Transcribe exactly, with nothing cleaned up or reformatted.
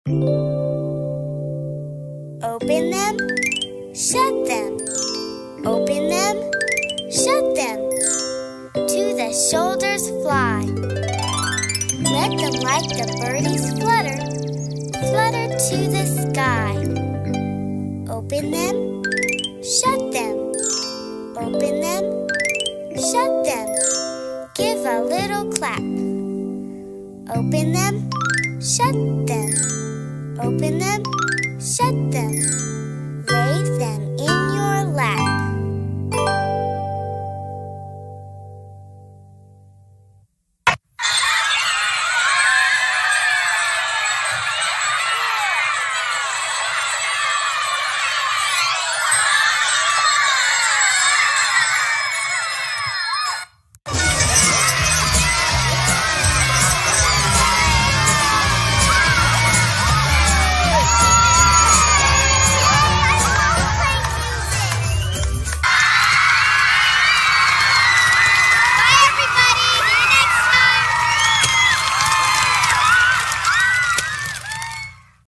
Open them, shut them. Open them, shut them. To the shoulders fly. Let them like the birdies flutter, flutter to the sky. Open them, shut them. Open them, shut them. Give a little clap. Open them, shut them. Open them, shut them.